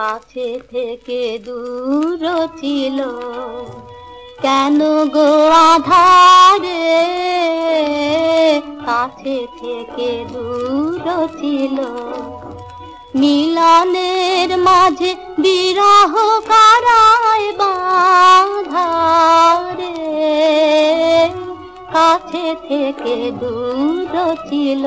কাছে থেকে দূর ছিল কেন গো আধারে, কাছে থেকে দূর ছিল মিলনের মাঝে বিরহ কারায় বাঁধারে, কাছে থেকে দূর ছিল।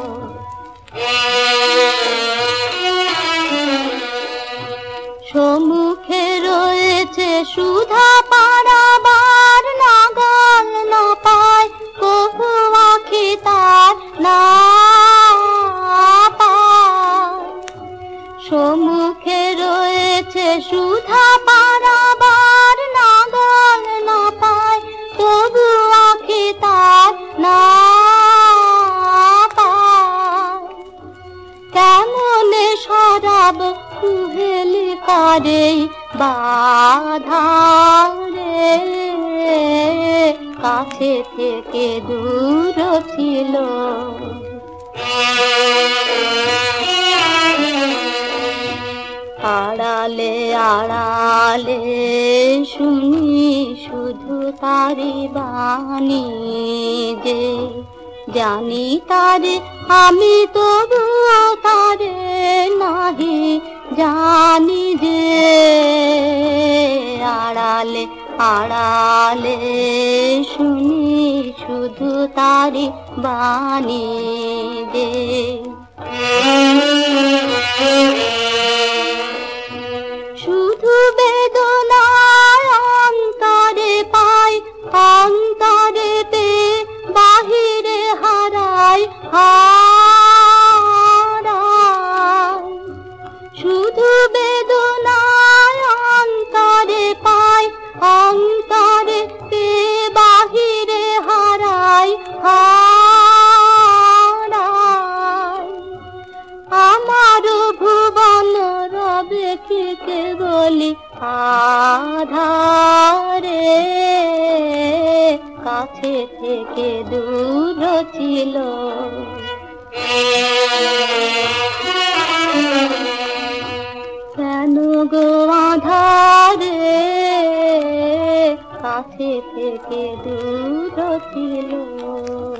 সম্মুখে রয়েছে সুধা পারাবার, নাগাল না পায় কবু আঁখি তার না পায়। সম্মুখে রয়েছে সুধা পারাবার, নাগাল না পায় তবু আঁখি তার না পায়। কেমনে সরাব কুহেলি কারে বাধারে, কাছে থেকে দূর ছিল। আড়ালে আড়ালে শুনি শুধু তারি বাণী যে, জানি তারে আমি তবুও তারে নাহি জানি যে। আড়ালে আড়ালে শুনি শুধু তারি বাণী যে, শুধু বেদনায় অন্তরে পাই, অন্তরে পেয়ে বাহিরে হারাই হারাই। শুধু বেদনায় অন্তরে পাই, অন্তরে পেয়ে বাহিরে হারাই হারাই। আমার ভুবন রবে কি কেবলি আধারে, কাছে থেকে দূর ছিল। কেন গো আধারে, কাছে থেকে দূর ছিল।